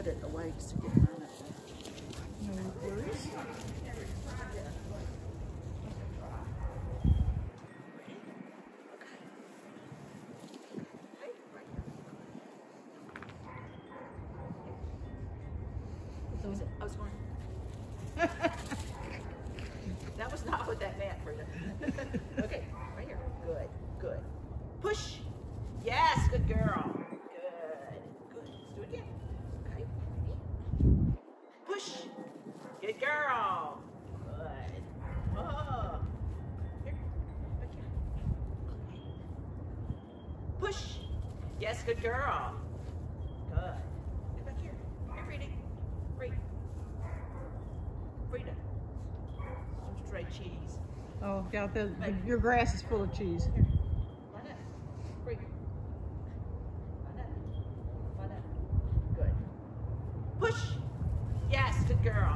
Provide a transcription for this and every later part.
put it away so you can burn it. No worries. I was going. That was not what that meant, Frida. Okay, right here. Good, good. Push. Yes, good girl. Good, good. Let's do it again. Okay. Push. Good girl. Good. Oh. Here. Back here. Push. Yes, good girl. Good. Get back here. Here, Frida. Frida. Some stray cheese. Oh, yeah, your grass is full of cheese. Here. Line up. Frida. Line up. Line up. Good. Push. Yes, good girl.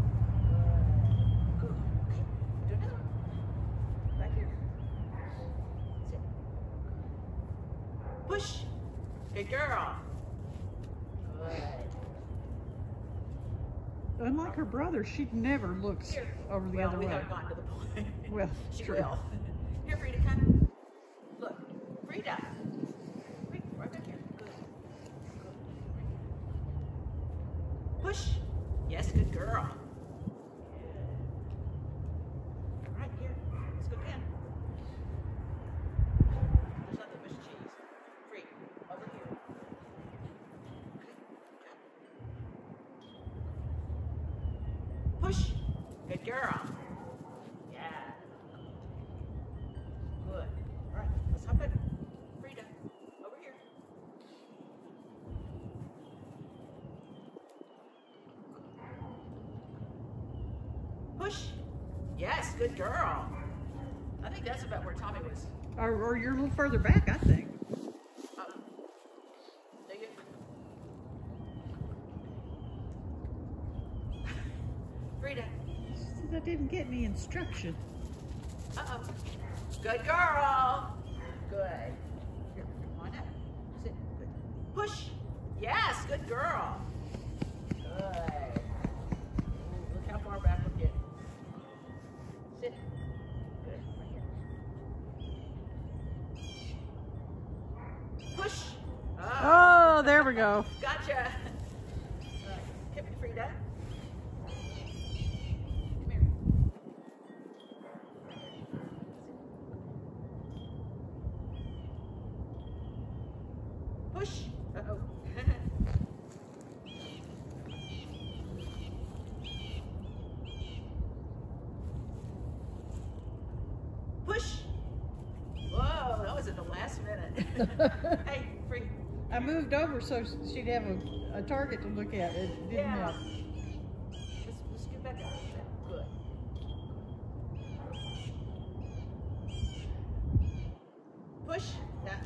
Good. Okay. Do another one. Back here. Sit. Push. Good girl. Good. Unlike her brother, she never looks Here. over the Well, other we way. haven't gotten to the point. Well, She true. will. Here, Frida, come. Look. Frida. Right back here. Good. Good. Push. Yes, good girl. All right, here. Let's go again. There's nothing but cheese. Free. Over here. Okay. Push. Good girl. Yeah. Good. All right. Let's hop in. Frida. Over here. Push. Yes. Good girl. I think that's about where Tommy was. Or you're a little further back, I think. Do you? Frida. That didn't get any instruction. Uh-oh. Good girl. Good. Here, come on up. Sit. Good. Push. Yes, good girl. Good. Ooh, look how far back we're getting. Sit. Good. Right here. Push. Oh, there we go. Gotcha. All right. Come here, Frida. Come here. Push. Uh-oh. Push. Whoa, that was at the last minute. Hey, free. I moved over so she'd have a target to look at. It didn't help. Let's get back up. Good. Push. Now.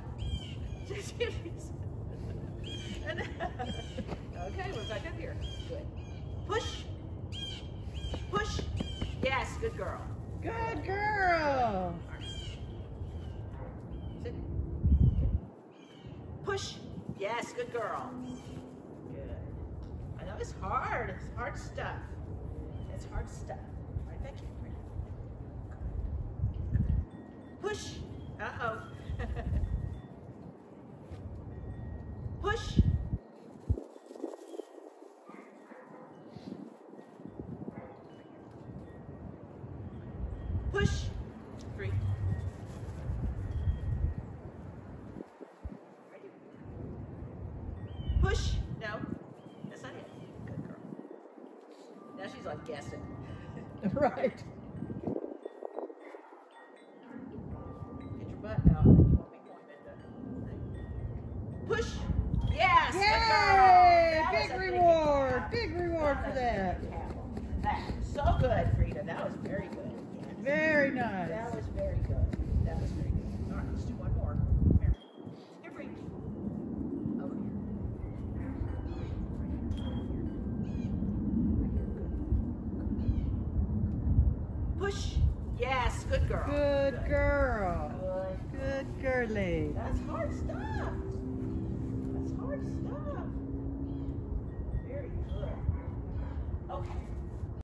Okay, we're back up here. Good. Push. Push. Yes, good girl. Good girl. Sit. Push. Yes, good girl. Good. I know it's hard. It's hard stuff. It's hard stuff. Right back here. Push. Uh-oh. Push. Push. Free. Ready? Push. No. That's not it. Good girl. Now she's like guessing. Right. Get your butt out. You won't be going into thing. Push. Yes. Yay! Good girl. That Big was a reward. Big reward for that. That was so good, Frida. That was very good. Yes. Very nice. That was very good. That was very good. All right, let's do one more. Here. Here, Frida. Over here. Push. Yes, good girl. Good girl. Good. Good girly. That's hard stuff. That's hard stuff. Okay.